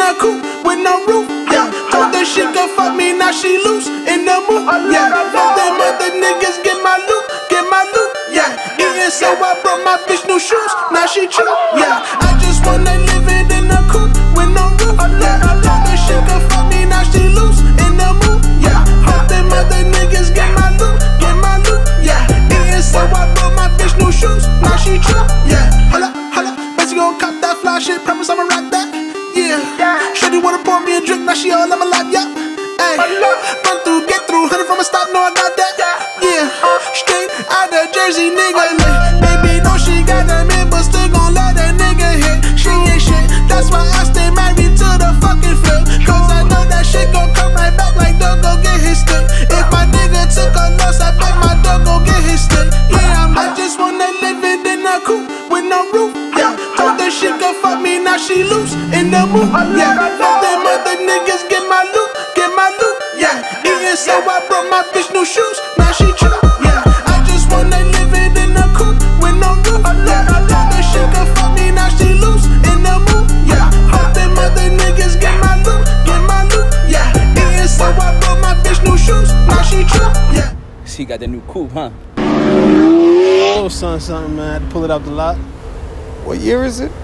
a coupe with no roof. Yeah, told her she could fuck me, now she loose in the mood. Yeah, fuck them other niggas, get my loot, get my loot. Yeah, eating so I brought my bitch new shoes, now she true. Yeah, I just wanna live it in a coupe with no roof. Yeah, told her she could fuck me, now she loose in the mood. Yeah, fuck them other niggas, get my loot, get my loot. Yeah, eating so I brought my bitch new shoes, now she true. Yeah, holla, holla, bet you gon' cop that fly shit, promise I'ma rock that. Yeah, Shorty wanna pour me a drink, now she all on my lap, yeah. Ay, run through, get through, 100 from a stop, no I got that. Yeah, straight out of Jersey, nigga lit. Baby know she got a man, but still gon' let that nigga hit. She ain't shit, that's why I stay married to the fucking flip. Cause I know that shit gon' come right back like dog go get his stick. If my nigga took a loss, I bet my dog go get his stick. Yeah, I just wanna live it in a coupe with no roof. Yeah, told her she could fuck me, now she loose in the mood. Yeah, fuck them other niggas, get my loot, get my loot. Yeah, eating so I brought my bitch new shoes, now she true. Yeah, I just wanna live it in a coupe with no roof. Yeah, told her she could fuck me, now she loose in the mood. Yeah, fuck them other niggas, get my loot, get my loot. Yeah, eating so I brought my bitch new shoes, now she true. Yeah. She got the new coupe, huh? Oh, something, man. I had to pull it out the lot. What year is it?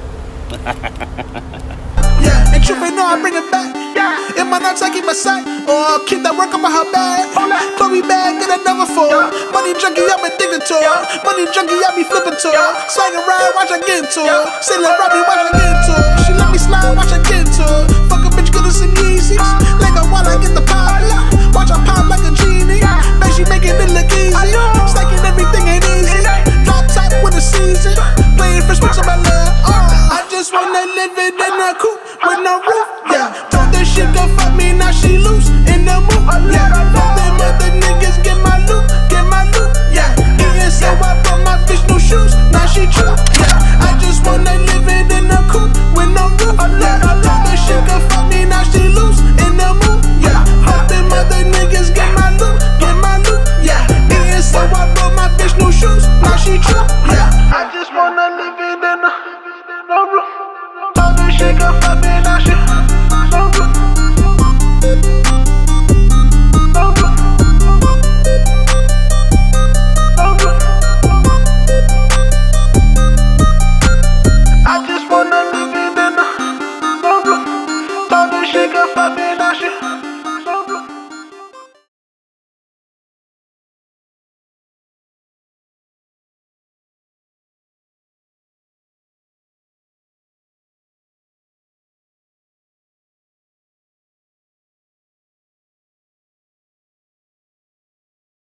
Yeah, and truth ain't know I bring it back. In my notes I keep a sack, or keep that work on my her bag. Chloe bag, get another four. Money junkie, I been digging to her. Money junkie, I be flipping to her. Swag around, watch her get into her. Sailing Robbie, watch her get into her. She let me slide, watch her get into her. Fuck a bitch, good as some Yeezys. Like I wanna get the pop, watch her pop like a genie. Bet she making it look easy. Stacking everything ain't easy. Drop top with a season. Playing for switch on my love. I just wanna live it in a coupe with no roof. Yeah, told her she could fuck me, now she loose in the mood. Yeah.